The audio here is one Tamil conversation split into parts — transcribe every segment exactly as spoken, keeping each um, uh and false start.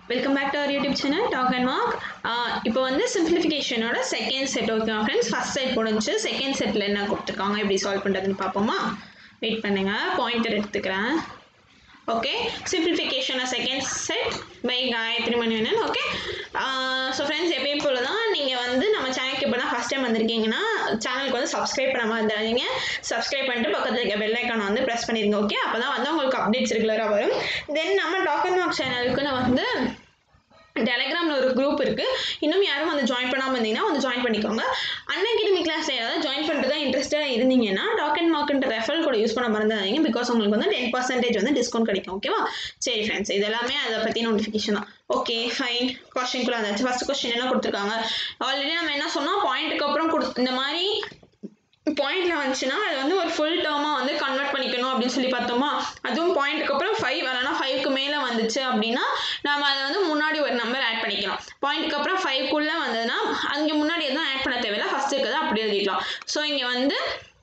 Welcome back to our YouTube channel Talk and Mark. இப்போ வந்து சிம்பிளிஃபிகேஷனோட second set okay friends. First set முடிஞ்சு செகண்ட் செட்டில் என்ன கொடுத்துருக்காங்க எப்படி சால்வ் பண்ணுறதுன்னு பார்ப்போமா? வெயிட் பண்ணுங்க, பாயிண்டர் எடுத்துக்கிறேன். Okay, simplification second set by Gayathri Manivannan. Okay, so friends எப்பயும் போல தான் நீங்கள் வந்து நம்ம சேனலுக்கு இப்போ தான் ஃபஸ்ட் டைம் வந்திருக்கீங்கன்னா சேனலுக்கு வந்து சப்ஸ்கிரைப் பண்ணாமல் இருந்துடாதீங்க. சப்ஸ்கிரைப் பண்ணிட்டு பக்கத்தில் இருக்க பெல் ஐக்கானை வந்து ப்ரெஸ் பண்ணிடுங்க. ஓகே, அப்போ தான் வந்து உங்களுக்கு அப்டேட்ஸ் ரெகுலராக வரும். தென் நம்ம டாக் அண்ட் மார்க் சேனலுக்கு நான் வந்து டெலகிராமில் ஒரு குரூப் இருக்குது. இன்னும் யாரும் வந்து ஜாயின் பண்ணாமல் இருந்தீங்கன்னா வந்து ஜாயின் பண்ணிக்கோங்க. அன்அகாடமி கிளாஸில் ஏதாவது ஜாயின் பண்ணுறதா இன்ட்ரெஸ்ட்டாக இருந்தீங்கன்னா டாக் அண்ட் மார்க்ன்ற ரெஃபரல் கூட யூஸ் பண்ண மறந்துடாதீங்க. பிகாஸ் உங்களுக்கு வந்து டென் பர்சன்டேஜ் வந்து டிஸ்கவுண்ட் கிடைக்கும். ஓகேவா? சரி ஃப்ரெண்ட்ஸ், இது எல்லாமே அதை பற்றி நோட்டிஃபிகேஷன் தான். ஓகே ஃபைன், கொஸ்டின்குள்ளே வந்தாச்சு. ஃபஸ்ட் கொஸ்டின் என்ன கொடுத்துருக்காங்க? ஆல்ரெடி நம்ம என்ன சொன்னோம், பாயிண்ட்டுக்கு அப்புறம் கொடு இந்த மாதிரி பாயிண்ட்ல வந்துச்சுன்னா அது வந்து ஒரு ஃபுல் டேர்மாக வந்து கன்வெர்ட் பண்ணிக்கணும் அப்படின்னு சொல்லி பார்த்தோமா. அதுவும் பாயிண்ட்டுக்கு அப்புறம் ஃபைவ் வரனா ஃபைவ்க்கு மேலே வந்துச்சு அப்படின்னா நம்ம அதை வந்து முன்னாடி ஒரு நம்பர் ஆட் பண்ணிக்கலாம். பாயிண்ட்டுக்கு அப்புறம் ஃபைவ்க்குள்ளே வந்ததுன்னா அங்கே முன்னாடி எதுவும் ஆட் பண்ண தேவையில்லை, ஃபஸ்ட்டு இருக்கிறத அப்படி எழுதிக்கலாம். ஸோ இங்கே வந்து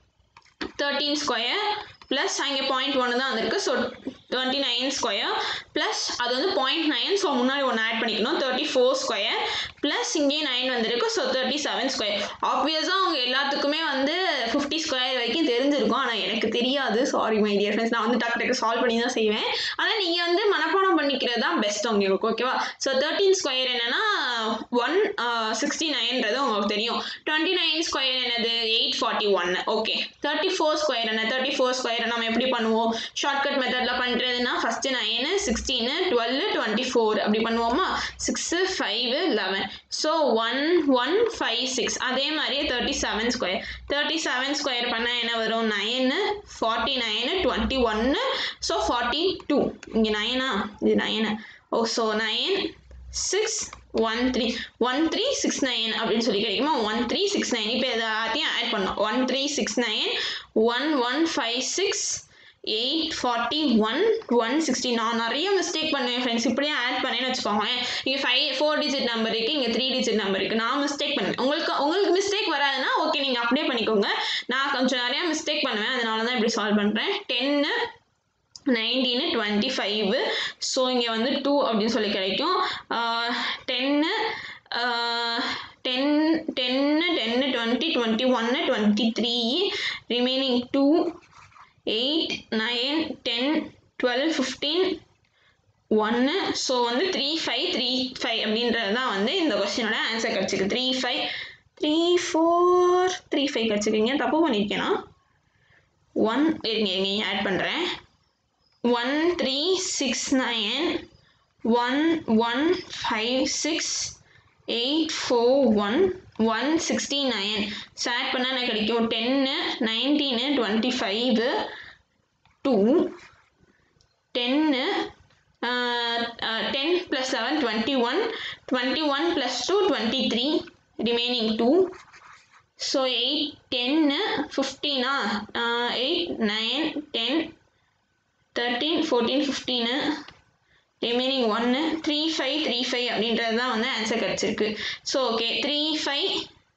தேர்ட்டீன் ஸ்கொயர் ப்ளஸ் அங்கே பாயிண்ட் ஒன்று தான் வந்திருக்கு. So twenty nine square plus அது வந்து பாயிண்ட் நைன். ஸோ முன்னாடி ஒன்று ஆட் பண்ணிக்கணும். தேர்ட்டி ஃபோர் ஸ்கொயர் ப்ளஸ் இங்கே நைன் வந்திருக்கு. So thirty seven square. ஆப்வியஸாக அவங்க எல்லாத்துக்குமே வந்து ஃபிஃப்டி ஸ்கொயர் வரைக்கும் தெரிஞ்சிருக்கும். ஆனால் எனக்கு தெரியாது, சாரி மை டியர் ஃப்ரெண்ட்ஸ். நான் வந்து டக்கு டக்கு சால்வ் பண்ணி தான் செய்வேன். ஆனால் நீங்கள் வந்து மனப்பாடம் பண்ணிக்கிறது தான் பெஸ்ட் உங்களுக்கு. ஓகேவா? ஸோ தேர்ட்டீன் ஸ்கொயர் என்னன்னா ஒன் சிக்ஸ்டி நைன்றது உங்களுக்கு தெரியும். டுவெண்ட்டி நைன் ஸ்கொயர் என்னது eight forty one. Okay, thirty four square என்ன? தேர்ட்டி ஃபோர் ஸ்கொயர் நம்ம எப்படி பண்ணுவோம்? ஷார்ட்கட் மெத்தடில் பண்ணுறதுன்னா first nine sixteen twelve twenty four அப்படி பண்ணுவோமா? Six five eleven. So one one five six. அதே மாதிரியே thirty seven square. Thirty seven square பண்ணால் என்ன வரும்? நைனு ஃபார்ட்டி நைனு டுவெண்ட்டி ஒன்று. So forty two. இங்கே நைனா? இது நைனு. ஓ, so nine six one three one three six nine அப்படின்னு சொல்லி கிடைக்குமா? One three six nine. இப்போ எல்லாத்தையும் ஆட் பண்ணோம். One three six nine one one five six eight forty one one sixty. நான் நிறைய மிஸ்டேக் பண்ணுவேன் ஃப்ரெண்ட்ஸ். இப்படியே ஆட் பண்ணேன்னு வச்சுக்கோங்களேன். இங்கே ஃபைவ் ஃபோர் டிஜிட் நம்பர் இருக்குது, இங்கே த்ரீ டிஜிட் நம்பர் இருக்குது. நான் மிஸ்டேக் பண்ணுவேன். உங்களுக்கு உங்களுக்கு மிஸ்டேக் வராதுன்னா ஓகே, நீங்கள் அப்படியே பண்ணிக்கோங்க. நான் கொஞ்சம் நிறையா மிஸ்டேக் பண்ணுவேன், அதனால தான் இப்படி சால்வ் பண்ணுறேன். Ten nineteen twenty five. So இங்கே வந்து டூ அப்படின்னு சொல்லி கிடைக்கும். Ten ten ten ten twenty twenty ஒன்று twenty three remaining two eight nine ten twelve fifteen ஒன்று. ஸோ வந்து த்ரீ ஃபைவ் த்ரீ ஃபைவ் அப்படின்றது தான் வந்து இந்த கொஸ்டினோட ஆன்சர் கிடச்சிருக்கு. Three five three four three five கிடச்சிருக்கீங்க. தப்பு பண்ணியிருக்கேன்னா ஒன் இருங்க இருங்க ஆட் பண்ணுறேன். One three six nine one one five six eight four one one sixty nine. Add பண்ணால் எனக்கு கிடைக்கும் ten nineteen twenty five two ten ten plus seven twenty one twenty one plus two twenty three remaining two. So eight ten ஃபிஃப்டீனா eight nine ten thirteen fourteen fifteen remaining ஒன்று. த்ரீ ஃபைவ் த்ரீ ஃபைவ் அப்படின்றது தான் வந்து ஆன்சர் கிடச்சிருக்கு. So okay, three five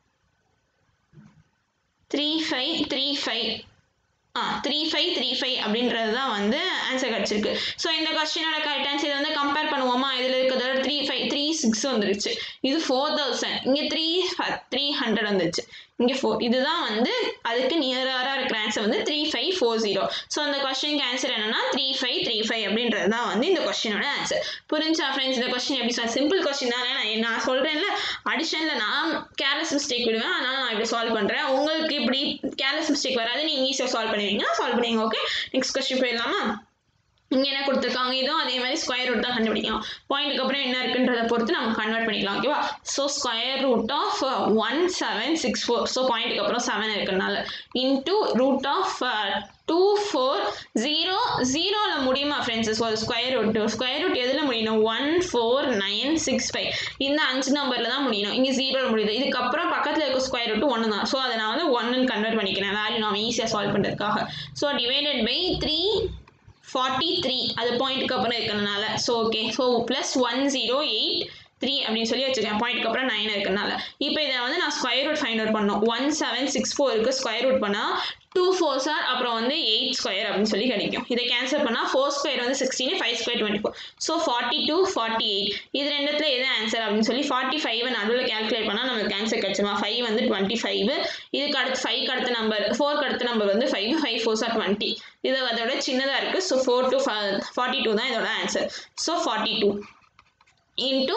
three five three five ஆ த்ரீ ஃபைவ் த்ரீ ஃபைவ் அப்படின்றது தான் வந்து ஆன்சர் கிடச்சிருக்கு. ஸோ இந்த கொஸ்டினோட கரெக்ட் ஆன்சர் இதை வந்து கம்பேர் பண்ணுவோமா? இதில் இருக்கிறதோட த்ரீ ஃபைவ் த்ரீ சிக்ஸ் வந்துருச்சு. இது ஃபோர் தௌசண்ட். இங்கே த்ரீ த்ரீ ஹண்ட்ரட் வந்துருச்சு. இங்கே ஃபோர். இதுதான் வந்து அதுக்கு நியராக இருக்கிற ஆன்சர் வந்து three five four zero. So அந்த கொஸ்டினுக்கு ஆன்சர் என்னன்னா த்ரீ ஃபைவ் த்ரீ ஃபைவ் அப்படின்றது தான் வந்து இந்த கொஸ்டினோட ஆன்சர். புரிஞ்சா ஃப்ரெண்ட்ஸ்? இந்த கொஸ்டின் எப்படி சார்? சிம்பிள் கொஸ்டின் தானே. நான் நான் சொல்கிறேன்ல, அடிஷனில் நான் கேர்லெஸ் மிஸ்டேக் விடுவேன், அதனால் நான் இப்படி சால்வ் பண்ணுறேன். உங்களுக்கு இப்படி கேர்லெஸ் மிஸ்டேக் வராது, நீங்கள் ஈஸியாக சால்வ் பண்ணுவீங்க. சால்வ் பண்ணுவீங்க. ஓகே, நெக்ஸ்ட் கொஸ்டின் போயிடலாமா? இங்கே என்ன கொடுத்துருக்காங்க? இதுவும் அதே மாதிரி ஸ்கொயர் ரூட் தான் கண்டுபிடிக்கலாம். பாயிண்ட்டுக்கு அப்புறம் என்ன இருக்குன்றதை பொறுத்து நம்ம கன்வெர்ட் பண்ணிக்கலாம். ஓகேவா? So square root of one seven six four. So பாயிண்ட்டுக்கு அப்புறம் செவன் இருக்கிறதுனால into root of two four zero ஜீரோவில் முடியுமா friends? So square root square root எதில் முடியணும்? One four nine six five இந்த அஞ்சு நம்பரில் தான் முடியணும். இங்கே ஜீரோவில் முடியுது. இதுக்கப்புறம் பக்கத்தில் இருக்க ஸ்கொயர் ரூட் ஒன்று தான். ஸோ அதை நான் வந்து ஒன்னு கன்வெர்ட் பண்ணிக்கிறேன் வேல்யூ நான் ஈஸியாக சால்வ் பண்ணுறதுக்காக. So divided by three forty three அது பாயிண்ட்டுக்கு அப்புறம் இருக்கிறதுனால. So okay, so plus one zero eight three அப்படின்னு சொல்லி வச்சுக்கேன் பாயிண்ட்க்கு அப்புறம் நைன் இருக்கனால. இப்போ இதை வந்து நான் ஸ்கொயர் ரூட் ஃபைண்ட் அவுட் பண்ணணும். ஒன் செவன் சிக்ஸ் ஃபோருக்கு ஸ்கொயர் ரூட் பண்ணால் டூ ஃபோர் சார் அப்புறம் வந்து எயிட் ஸ்கொயர் அப்படின்னு சொல்லி கிடைக்கும். இதை கேன்சல் பண்ணால் ஃபோர் ஸ்கொயர் வந்து sixteen, five square twenty four, so forty two forty eight. இது ரெண்டுத்துல எது ஆன்சர் அப்படின்னு சொல்லி ஃபார்ட்டி ஃபைவ் நடுவில் கேல்குலேட் பண்ணால் நமக்கு ஆன்சர் கிடைச்சுமா. ஃபைவ் வந்து டுவெண்ட்டி ஃபைவ், இதுக்கு அடுத்து ஃபைவ்க்கு அடுத்த நம்பர் ஃபோருக்கு அடுத்த நம்பர் வந்து five, five fours are twenty. இது அதோட சின்னதாக இருக்குது. So four to forty two தான் இதோட answer. So forty two into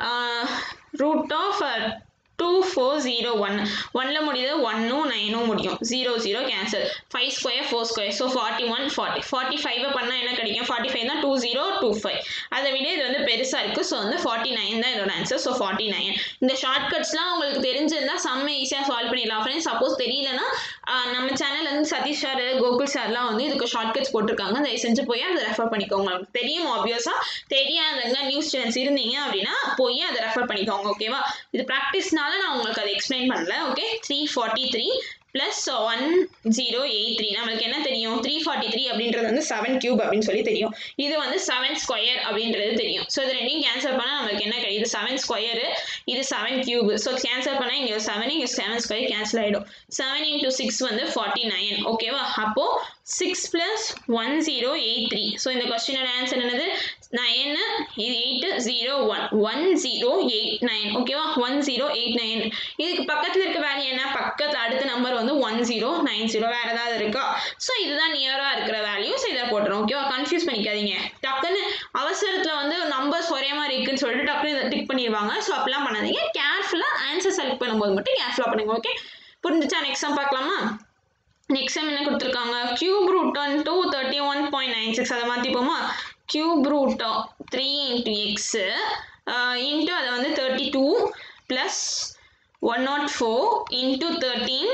root of two four zero one, ஒன்னில் முடியுது ஒன்னும் நைனும் முடியும், zero zero cancel, five square four square, so forty one forty ஃபார்ட்டி ஃபைவை பண்ணால் என்ன கிடைக்கும், ஃபார்ட்டி ஃபைவ் தான் டூ ஜீரோ டூ ஃபைவ், அதை விட இது வந்து பெருசாக இருக்குது. ஸோ வந்து ஃபார்ட்டி நைன் தான் இதோட ஆன்சர். So forty nine. இந்த ஷார்ட்கட்ஸ்லாம் உங்களுக்கு தெரிஞ்சிருந்தால் செம்ம ஈஸியாக சால்வ் பண்ணிடலாம் ஃப்ரெண்ட்ஸ். சப்போஸ் தெரியலனா நம்ம சேனல் வந்து சதீஷ் சார் கோகுல் சார்லாம் வந்து இதுக்கு ஷார்ட்கட்ஸ் போட்டிருக்காங்க, தயவு செஞ்சு போய் அதை ரெஃபர் பண்ணிக்கோங்க. உங்களுக்கு தெரியும் ஆப்வியஸாக, தெரியாதவங்க நியூஸ் ஸ்டூடெண்ட்ஸ் இருந்தீங்க அப்படின்னா போய் அதை ரெஃபர் பண்ணிக்கோங்க. ஓகேவா, இது ப்ராக்டிஸ்னால நான் உங்களுக்கு அதை எக்ஸ்பிளைன் பண்ணல. Okay, three forty three plus one zero eight three, நம்மளுக்கு என்ன தெரியும், த்ரீ ஃபார்ட்டி த்ரீ அப்படின்றது வந்து செவன் கியூப் அப்படின்னு சொல்லி தெரியும். இது வந்து செவன் ஸ்கொயர் அப்படின்றது தெரியும். ஸோ இது ரெண்டையும் கேன்சல் பண்ணால் நம்மளுக்கு என்ன கிடைக்கும், இது செவன் ஸ்கொயரு, இது செவன் கியூப். ஸோ கேன்சல் பண்ணால் இங்கே செவன், இங்கே செவன் ஸ்கொயர் கேன்சல் ஆகிடும். செவன் இன்டூ சிக்ஸ் வந்து ஃபார்ட்டி நைன். ஓகேவா, அப்போது six plus one zero eight three. So இந்த கொஸ்டினோட ஆன்சர் என்னது, நைன், இது eight, zero one, one zero eight nine. ஓகேவா, ஒன் ஜீரோ எயிட் நைன். இதுக்கு பக்கத்தில் இருக்க வேல்யூ என்ன, பக்கத்தில் அடுத்த நம்பர் வந்து ஒன் ஜீரோ நைன் ஜீரோ, வேறு ஏதாவது இருக்கா. ஸோ இதுதான் நியராக இருக்கிற வேல்யூஸ், இதை போட்டுரும். ஓகேவா, கன்ஃபியூஸ் பண்ணிக்காதீங்க. டக்குன்னு அவசரத்தில் வந்து நம்பர்ஸ் ஒரே மாதிரி இருக்குன்னு சொல்லிட்டு டக்குன்னு இதை டிக் பண்ணிடுவாங்க. ஸோ அப்படிலாம் பண்ணாதீங்க, கேர்ஃபுல்லாக ஆன்சர் செலக்ட் பண்ணும்போது மட்டும் கேர்ஃபுல்லாக பண்ணுங்க. ஓகே, புரிஞ்சுச்சா? நெக்ஸ்ட் சம் பார்க்கலாமா? நெக்ஸ்ட் சம் என்ன கொடுத்துருக்காங்க, cube root one two thirty one point nine six. அதை மாற்றிப்போமா, cube root three into x into அதை வந்து thirty two plus one not four into thirteen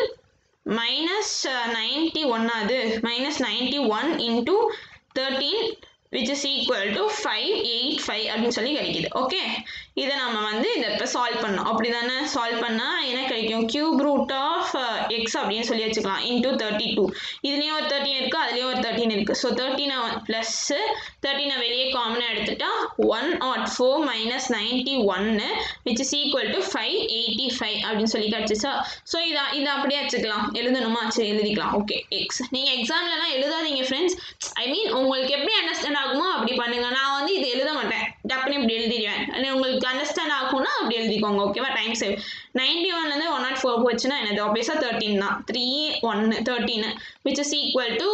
minus ninety one, அது minus ninety one into thirteen which is equal to five eight five அப்படின்னு சொல்லி கிடைக்குது. ஓகே, இதை நம்ம வந்து இதை இப்போ சால்வ் பண்ணோம். அப்படி தானே சால்வ் பண்ணால் என்ன கிடைக்கும், கியூப் ரூட் ஆஃப் எக்ஸ் அப்படின்னு சொல்லி வச்சுக்கலாம் இன்டூ தேர்ட்டி டூ. இதுலேயும் ஒரு தேர்ட்டின் இருக்குது, அதுலேயும் ஒரு தேர்ட்டின் இருக்குது. ஸோ தேர்ட்டினை ப்ளஸ்ஸு தேர்ட்டினை வெளியே காமனாக எடுத்துட்டா one not four minus ninety ஒன்னு which is equal to five eighty five அப்படின்னு சொல்லி கிடச்சிச்சா. ஸோ இதை இதை அப்படியே வச்சுக்கலாம், எழுதணுமா, சரி எழுதிக்கலாம். ஓகே, எக்ஸ் நீங்கள் எக்ஸாம்லலாம் எழுதாதீங்க ஃப்ரெண்ட்ஸ். ஐ மீன் உங்களுக்கு எப்படி அண்டர்ஸ்டாண்ட் ஆகுமோ அப்படி பண்ணுங்க. நான் வந்து இது எழுத மாட்டேன், டப்புன்னு இப்படி எழுதிடுவேன். உங்களுக்கு அண்டர்ஸ்டாண்ட் ஆகும்னா அப்படி எழுதிக்கோங்க. ஓகேவா, டைம் சேவ். நைன்டி ஒன்லேருந்து ஒன் நாட் ஃபோர் போச்சுன்னா என்னது, ஆப்வியஸாக தேர்ட்டின் தான். த்ரீ ஒன்று thirteen which is equal to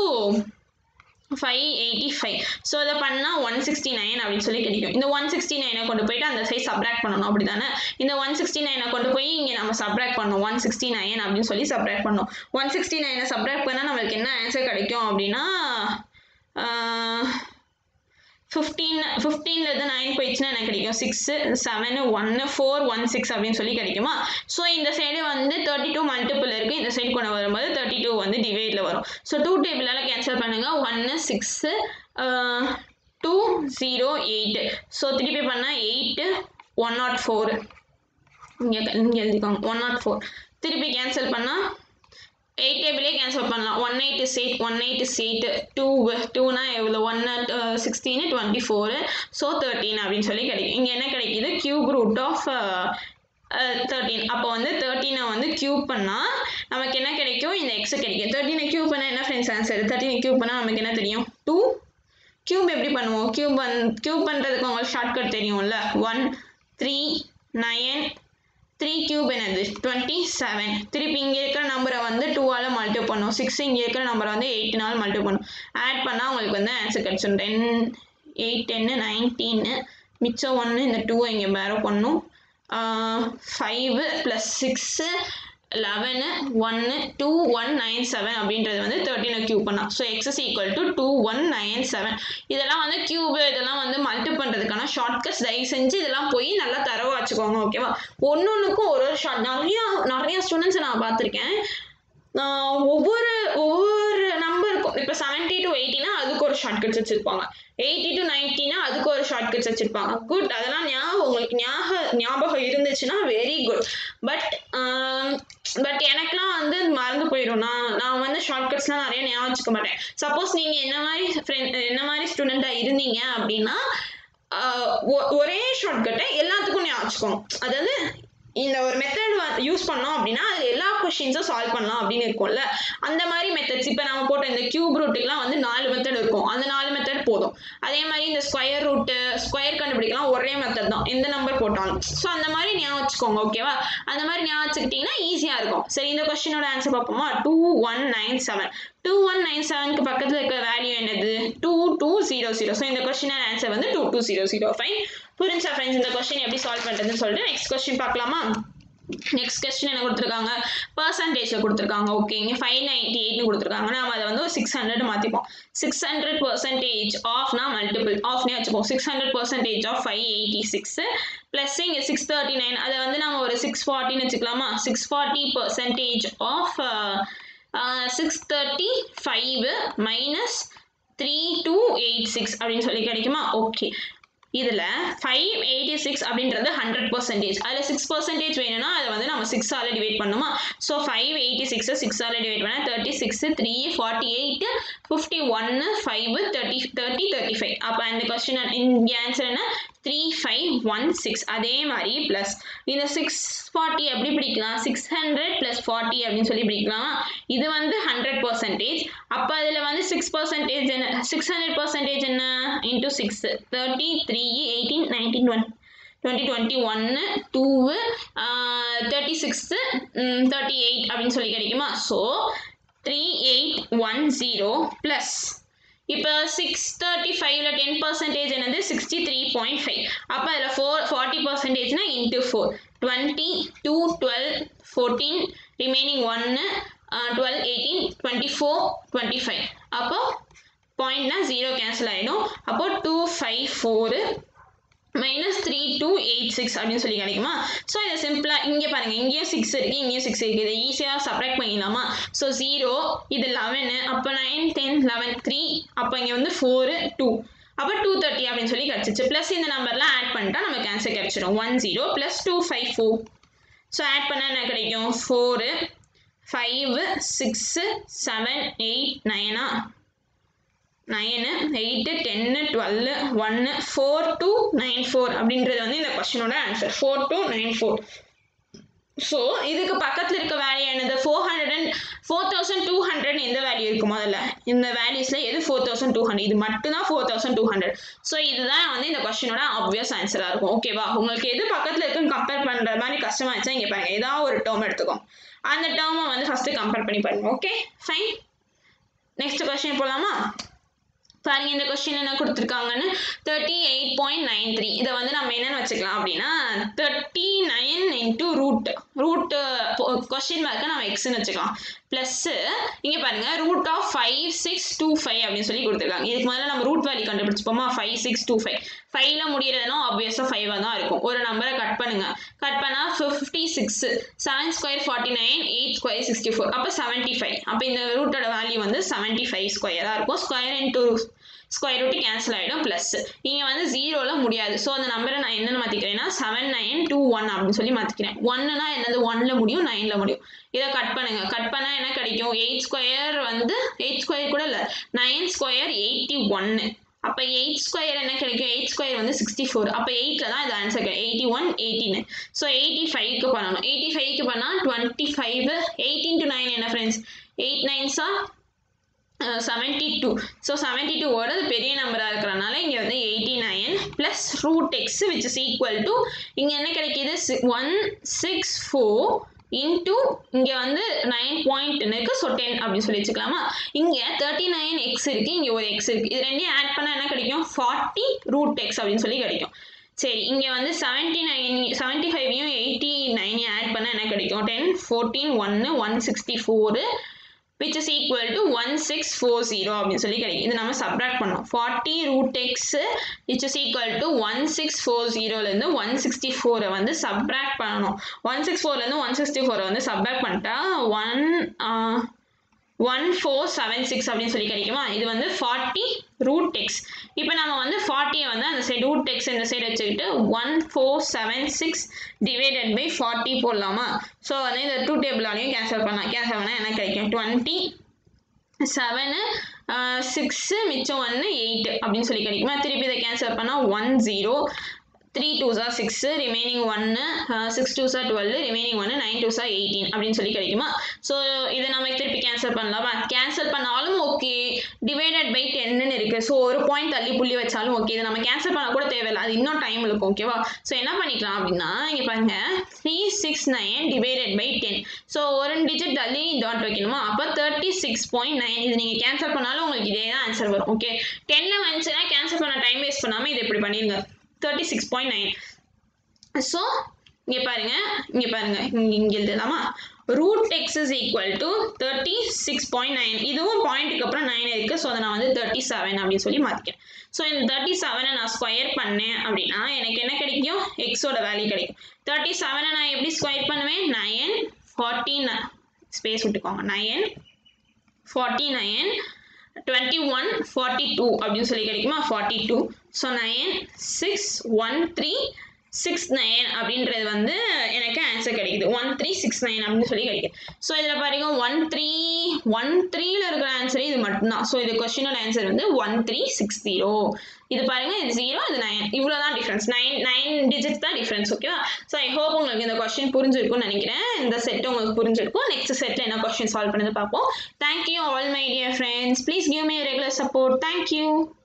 five eighty five. So இதை பண்ணால் ஒன் சிக்ஸ்டி நைன் அப்படின்னு சொல்லி கிடைக்கும். இந்த ஒன் சிக்ஸ்டி நைனை கொண்டு போயிட்டு அந்த சைட் சப்ராக்ட் பண்ணணும், அப்படி தானே. இந்த ஒன் சிக்ஸ்டி நைனை கொண்டு போய் இங்கே நம்ம சப்ராக்ட் பண்ணணும், ஒன் சிக்ஸ்டி நைன் அப்படின்னு சொல்லி சப்ராக்ட் பண்ணணும். ஒன் சிக்ஸ்டி நைனை சப்ராக்ட் பண்ணால் நம்மளுக்கு என்ன ஆன்சர் கிடைக்கும் அப்படின்னா ஃபிஃப்டீன் ஃபிஃப்டீன்லேருந்து நைன் போயிடுச்சுன்னா என்ன கிடைக்கும், சிக்ஸு செவனு ஒன்று ஃபோர் ஒன் சிக்ஸ் அப்படின்னு சொல்லி கிடைக்குமா. ஸோ இந்த சைடு வந்து தேர்ட்டி டூ மல்டிபிள் இருக்குது, இந்த சைடு கொண்டு வரும்போது தேர்ட்டி டூ வந்து டிவைடில் வரும். ஸோ டூ டேபிளால் கேன்சல் பண்ணுங்கள், ஒன்று six two zero eight. So திருப்பி பண்ணால் எயிட்டு ஒன் நாட் ஃபோர், இங்கே இங்கே எழுதிக்கோங்க ஒன் நாட் ஃபோர். திருப்பி கேன்சல் பண்ணால் எயிட் டேபிளே கேன்சல் பண்ணலாம். One eight is eight, one eight is eight, two டூனா எவ்வளோ, one sixteen twenty four, so thirteen அப்படின்னு சொல்லி கிடைக்கும். இங்கே என்ன கிடைக்கிது, கியூப் ரூட் ஆஃப் தேர்ட்டீன். அப்போ வந்து தேர்ட்டீனை வந்து கியூப் பண்ணால் நமக்கு என்ன கிடைக்கும், இந்த எக்ஸ் கிடைக்கும். தேர்ட்டீனை கியூப் பண்ணால் என்ன ஃப்ரெண்ட்ஸ் ஆன்சர், தேர்ட்டீனை கியூப் பண்ணால் நமக்கு என்ன தெரியும், டூ. கியூப் எப்படி பண்ணுவோம், கியூப் பண் கியூப் பண்ணுறதுக்கு உங்களுக்கு ஷார்ட்கட் தெரியும்ல, one three nine three cube என்னது டுவெண்ட்டி செவன். திருப்பி இங்கே இருக்கிற நம்பரை வந்து டூவால் மல்டிபிள் பண்ணும், சிக்ஸ் இங்கே இருக்கிற நம்பரை வந்து எயிட்டினால் மல்டிபிள் பண்ணும். ஆட் பண்ணால் உங்களுக்கு வந்து ஆன்சர் கிடச்சிடும். டென் எயிட் டென்னு நைன்டீன்னு, மிச்சம் ஒன்று இந்த டூவை இங்கே பேரோ பண்ணும். ஃபைவு ப்ளஸ் சிக்ஸு லெவனு ஒன்று டூ ஒன் நைன் செவன் அப்படின்றது வந்து தேர்ட்டினை கியூப் பண்ணா. So x is equal to two one nine seven. இதெல்லாம் வந்து கியூபு இதெல்லாம் வந்து மல்டிபிள் பண்ணுறதுக்கான ஷார்ட்கட்ஸ். தயவு செஞ்சு இதெல்லாம் போய் நல்லா தரவா வச்சுக்கோங்க. ஓகேவா, ஒன்று ஒன்றுக்கும் ஒரு ஒரு ஷார்ட். நிறையா நிறையா ஸ்டூடெண்ட்ஸை நான் பார்த்துருக்கேன். ஒவ்வொரு ஒவ்வொரு நம்பருக்கும் இப்போ செவன்ட்டி டு எயிட்டினா அதுக்கு ஒரு ஷார்ட்கட்ஸ் வச்சுருப்பாங்க, எயிட்டி டு நைன்ட்டினா அதுக்கு ஒரு ஷார்ட்கட்ஸ் வச்சுருப்பாங்க. குட், அதெல்லாம் ஞாபகம் உங்களுக்கு ஞாபகம் ஞாபகம் இருந்துச்சுன்னா வெரி குட். பட் பட் எனக்குலாம் வந்து மறந்து போயிடும். நான் நான் வந்து ஷார்ட்கட்ஸ்லாம் நிறைய ஞாபகம் வச்சுக்க மாட்டேன். சப்போஸ் நீங்கள் என்ன மாதிரி ஃப்ரெண்ட் என்ன மாதிரி ஸ்டூடெண்ட்டாக இருந்தீங்க அப்படின்னா ஒரே ஷார்ட்கட்டை எல்லாத்துக்கும் ஞாபகம் வச்சுக்கோங்க. அதாவது இந்த ஒரு மெத்தட் யூஸ் பண்ணோம் அப்படின்னா அது எல்லா கொஸ்டின்ஸும் சால்வ் பண்ணலாம் அப்படின்னு இருக்கும்ல, அந்த மாதிரி மெத்தட்ஸ். இப்போ நம்ம போட்ட இந்த கியூப் ரூட்டுக்குலாம் வந்து நாலு மெத்தட் இருக்கும், அந்த நாலு மெத்தட் போதும். அதே மாதிரி இந்த ஸ்கொயர் ரூட்டு ஸ்கொயர் கண்டுபிடிக்கலாம் ஒரே மெத்தட் தான், எந்த நம்பர் போட்டாலும். ஸோ அந்த மாதிரி ஞாபகம் வச்சுக்கோங்க, ஓகேவா? அந்த மாதிரி ஞாபகம் வச்சுக்கிட்டீங்கன்னா ஈஸியாக இருக்கும். சரி, இந்த கொஸ்டினோட ஆன்சர் பார்ப்போமா? Two one nine seven two one nine செவனுக்கு பக்கத்தில் இருக்கிற வேல்யூ என்னது? Two two zero zero. So இந்த கொஸ்டினோட ஆன்சர் வந்து two two zero zero. Fine, புரிஞ்சா ஃப்ரெண்ட்ஸ் இந்த கொஸ்டின் எப்படி சால்வ் பண்ணுறதுன்னு சொல்லிட்டு நெக்ஸ்ட் கொஸ்டின் பார்க்கலாமா? நெக்ஸ்ட் கொஸ்டின் என்ன கொடுத்துருக்காங்க? பர்சன்டேஜ்ல கொடுத்துருக்காங்க. ஓகே, இங்கே ஃபைவ் நைன்டி எயிட்னு கொடுத்துருக்காங்க. நம்ம அதை வந்து ஒரு சிக்ஸ் ஹண்ட்ரட் மாற்றிப்போம். சிக்ஸ் ஹண்ட்ரட் பர்சன்டேஜ் ஆஃப்னா மல்டிபிள் ஆஃப்னே வச்சுப்போம். Six hundred percentage of five eighty six plus இங்கே சிக்ஸ் தேர்ட்டி நைன், அதை வந்து நம்ம ஒரு சிக்ஸ் ஃபார்ட்டின்னு வச்சுக்கலாமா? Six forty percentage of six thirty five minus three two eight six அப்படின்னு சொல்லி கிடைக்குமா? ஓகே, இதில் ஃபைவ் எயிட்டி சிக்ஸ் அப்படின்றது ஹண்ட்ரட் பர்சன்டேஜ். அதில் சிக்ஸ் பர்சன்டேஜ் வேணும்னா அதை வந்து நம்ம சிக்ஸால் டிவைட் பண்ணுமா? ஸோ ஃபைவ் எயிட்டி சிக்ஸை சிக்ஸால் டிவைட் பண்ணால் thirty six three forty eight fifty ஒன்று five thirty thirty thirty five. அப்போ அந்த கொஸ்டின் இங்கே ஆன்சர் என்ன? Three five one six. அதே மாதிரி ப்ளஸ் இந்த சிக்ஸ் ஃபார்ட்டி எப்படி பிடிக்கலாம்? சிக்ஸ் ஹண்ட்ரட் ப்ளஸ் ஃபார்ட்டி அப்படின்னு சொல்லி பிடிக்கலாம். இது வந்து ஹண்ட்ரட் பர்சன்டேஜ். அப்போ அதில் வந்து சிக்ஸ் பர்சன்டேஜ் என்ன? சிக்ஸ் ஹண்ட்ரட் பர்சன்டேஜ் என்ன? Into six thirty three eighteen nineteen twenty twenty twenty ஒன்று two thirty six thirty eight அப்படின்னு சொல்லி கிடைக்குமா? So three eight one zero plus இப்போ சிக்ஸ் தேர்ட்டி ஃபைவ்ல டென் பர்சன்டேஜ் என்னது? Sixty three point five. அப்போ அதில் ஃபோர் ஃபார்ட்டி பர்சன்டேஜ்னா into four twenty two twelve fourteen remaining ஒன்று twelve eighteen twenty four twenty five. அப்போ பாயிண்ட்னா ஜீரோ கேன்சல் ஆகிடும். அப்போ two five four minus three two eight six அப்படின்னு சொல்லி கிடைக்குமா? ஸோ இதை சிம்பிளாக இங்கே பாருங்கள், இங்கேயும் சிக்ஸ் இருக்குது இங்கேயும் சிக்ஸ் இருக்குது, இதை ஈஸியாக சப்ராக்ட் பண்ணிடலாமா? ஸோ ஜீரோ இது லெவனு, அப்போ நைன் டென் லெவன் த்ரீ, அப்போ இங்கே வந்து ஃபோரு டூ, அப்போ டூ தேர்ட்டி அப்படின்னு சொல்லி கிடச்சிச்சு. ப்ளஸ் இந்த நம்பர்லாம் ஆட் பண்ணிட்டா நமக்கு ஆன்சர் கிடச்சிடும். One zero plus two five four. So add பண்ணால் என்ன கிடைக்கும்? Four five six seven eight நைனா நைனு எயிட்டு டென்னு டுவெல்லு ஒன்று ஃபோர் டூ நைன் ஃபோர் அப்படின்றது வந்து இந்த கொஸ்டினோட answer. Four two nine four. So இதுக்கு பக்கத்தில் இருக்க வேல்யூ என்னது? Four hundred and four thousand two hundred எந்த வேல்யூ இருக்கு முதல்ல? இந்த வேல்யூஸில் எது ஃபோர் தௌசண்ட் டூ ஹண்ட்ரட்? இது மட்டும்தான் four thousand two hundred. So இதுதான் வந்து இந்த கொஸ்டினோட ஆப்வியஸ் ஆன்சராக இருக்கும். ஓகேவா? உங்களுக்கு எது பக்கத்தில் இருக்குன்னு கம்பேர் பண்ணுற மாதிரி கஷ்டமாக இருந்துச்சா இங்கே பாருங்கள், ஏதாவது ஒரு டேர்ம் எடுத்துக்கோம், அந்த டேர்மை வந்து ஃபஸ்ட்டு கம்பேர் பண்ணி பாருங்க. ஓகே ஃபைன், நெக்ஸ்ட் கொஸ்டின் போகலாமா? பாருங்க, இந்த கொஸ்டின் என்ன கொடுத்துருக்காங்கன்னு thirty eight point nine three. இதை வந்து நம்ம என்னென்னு வச்சுக்கலாம் அப்படின்னா thirty nine into root root question மார்க்கை நம்ம எக்ஸ்ன்னு வச்சுக்கலாம். ப்ளஸ்ஸு இங்கே பாருங்கள் root of five six two five அப்படின்னு சொல்லி கொடுத்துருக்காங்க. இதுக்கு முதல்ல நம்ம ரூட் வேல்யூ கண்டுபிடிச்சிப்போமா? Five six two five. ஃபைவ்ல முடியறதுனா ஆப்வியஸாக ஃபைவாக தான் இருக்கும். ஒரு நம்பரை கட் பண்ணுங்க, கட் பண்ணால் fifty six seven square forty nine eight square sixty four, அப்போ செவன்ட்டி ஃபைவ். அப்போ இந்த ரூட்டோட வேல்யூ வந்து செவன்ட்டி ஃபைவ் ஸ்கொயராக இருக்கும். Square into square root cancel ஆகிடும். ப்ளஸ் இங்கே வந்து ஜீரோவில் முடியாது. ஸோ அந்த நம்பரை நான் என்னென்னு மாற்றிக்கிறேன்னா செவன் நைன் டூ ஒன் அப்படின்னு சொல்லி மாற்றிக்கிறேன். ஒன்னுனா என்னது? ஒன்னில் முடியும் நைனில் முடியும். இதை கட் பண்ணுங்கள், கட் பண்ணால் என்ன கிடைக்கும்? எயிட் ஸ்கொயர் வந்து எயிட் ஸ்கொயர் கூட இல்லை, நைன் ஸ்கொயர் எயிட்டி ஒன்று. அப்போ எயிட் ஸ்கொயர் என்ன கிடைக்கும்? எயிட் ஸ்கொயர் வந்து சிக்ஸ்டி ஃபோர். அப்போ எயிட்டில் தான் இது ஆன்சர் கிடைக்கும். எயிட்டி ஒன் எயிட்டின்னு. ஸோ எயிட்டி ஃபைவ்க்கு பண்ணணும். எயிட்டி ஃபைவ்க்கு பண்ணால் twenty five eighteen to nine என்ன ஃப்ரெண்ட்ஸ்? எயிட் நைன்ஸா செவன்ட்டி டூ. ஸோ செவன்ட்டி டூவோட அது பெரிய நம்பராக இருக்கிறனால இங்கே வந்து eighty nine plus root x which is equal to இங்கே என்ன கிடைக்கிது? ஒன் சிக்ஸ் ஃபோர் இன்டூ இங்கே வந்து நைன் பாயிண்ட் இருக்குது. ஸோ டென் அப்படின்னு சொல்லி வச்சுக்கலாமா? இங்கே தேர்ட்டி நைன் எக்ஸ் இருக்குது, இங்கே ஒரு எக்ஸ் இருக்குது. இது ரெண்டையும் ஆட் பண்ணால் என்ன கிடைக்கும்? ஃபார்ட்டி ரூட் எக்ஸ் அப்படின்னு சொல்லி கிடைக்கும். சரி, இங்கே வந்து செவன்ட்டி நைன் செவன்ட்டி ஃபைவையும் எயிட்டி நைனையும் ஆட் பண்ணால் என்ன கிடைக்கும்? டென் ஃபோர்டீன் ஒன்று one sixty four which is equal to one six four zero அப்படின்னு சொல்லி கிடைக்கும். இது நம்ம சப்ராக்ட் பண்ணோம். Forty root x which is equal to one six four zero லேருந்து ஒன் சிக்ஸ்டி ஃபோரை வந்து சப்ராக்ட் பண்ணணும். ஒன் சிக்ஸ் ஃபோர்லேருந்து ஒன் சிக்ஸ்டி ஃபோரை வந்து சப்ராக்ட் பண்ணிட்டா one one four seven six அப்படின்னு சொல்லி கிடைக்குமா? இது வந்து ஃபார்ட்டி ரூட் எக்ஸ். இப்போ நம்ம வந்து ஃபார்ட்டியை வந்து அந்த சைடு ரூட் எக்ஸ் இந்த சைடு வச்சுக்கிட்டு one four seven six divided by forty போடலாமா? ஸோ வந்து இந்த டூ டேபிளாலையும் கேன்சல் பண்ணலாம். கேன்சல் பண்ணால் என்ன கிடைக்கும்? டுவெண்ட்டி செவனு சிக்ஸு மிச்சம் ஒன்று எயிட் அப்படின்னு சொல்லி கிடைக்குமா திருப்பி இதை கேன்சல் பண்ணால் one zero three twos are six remaining ஒன்று six twos are twelve remaining ஒன்று நைன் டூஸ் ஆர் எயிட்டீன் அப்படின்னு சொல்லி கிடைக்குமா ஸோ இதை நம்ம திருப்பி கேன்சல் பண்ணலாமா கேன்சல் பண்ணாலும் ஓகே டிவைடட் பை டென்னு இருக்குது ஸோ ஒரு பாயிண்ட் தள்ளி புள்ளி வச்சாலும் ஓகே இதை நம்ம கேன்சல் பண்ண கூட தேவையில்லை அது இன்னும் டைம் இருக்கும் ஓகேவா ஸோ என்ன பண்ணிக்கலாம் அப்படின்னா இங்கே பாருங்க three six nine divided by ten so ஒரு டிஜிட் தள்ளி டாட் வைக்கணுமா அப்போ தேர்ட்டி சிக்ஸ் பாயிண்ட் நைன் இது நீங்கள் கேன்சல் பண்ணாலும் உங்களுக்கு இதே தான் ஆன்சர் வரும் ஓகே டென்னில் வந்துச்சுன்னா கேன்சல் பண்ண டைம் வேஸ்ட் பண்ணாமல் இது எப்படி பண்ணிடுங்க thirty-six point nine. So, இங்கே பாருங்க இங்கே பாருங்க இங்கே எழுதலாமா root x is equal to thirty-six point nine இதுவும் பாயிண்ட்டுக்கு அப்புறம் நைன் இருக்கு ஸோ அதை நான் வந்து thirty-seven அப்படின்னு சொல்லி மாற்றிக்கிறேன் ஸோ இந்த thirty-seven நான் ஸ்கொயர் பண்ணேன் அப்படின்னா எனக்கு என்ன கிடைக்கும் எக்ஸோட வேல்யூ கிடைக்கும் thirty-seven நான் எப்படி ஸ்கொயர் பண்ணுவேன் நைன் fourteen ஸ்பேஸ் விட்டுக்கோங்க நைன் forty-nine twenty-one forty-two அப்படின்னு சொல்லி கிடைக்குமா forty-two so nine six one three six nine அப்படின்றது வந்து எனக்கு ஆன்சர் கிடைக்குது ஒன் த்ரீ சிக்ஸ் நைன் அப்படின்னு சொல்லி கிடைக்குது ஸோ இதில் பாருங்க ஒன் த்ரீ ஒன் த்ரீல இருக்கிற ஆன்சரே இது மட்டும்தான் ஸோ இது கொஸ்டினோட ஆன்சர் வந்து ஒன் த்ரீ சிக்ஸ் ஜீரோ இது பாருங்க இது ஜீரோ இது நைன் இவ்வளோ தான் டிஃப்ரென்ஸ் நைன் நைன் டிஜிட்ஸ் தான் டிஃப்ரென்ஸ் ஓகேவா ஸோ ஐ ஹோப் உங்களுக்கு இந்த கொஸ்டின் புரிஞ்சிருக்கும்னு நினைக்கிறேன் இந்த செட் உங்களுக்கு புரிஞ்சிருக்கும் நெக்ஸ்ட் செட்டில் என்ன கொஸ்டின் சால்வ் பண்ணது பார்ப்போம் thank you all my dear friends please give me regular support thank you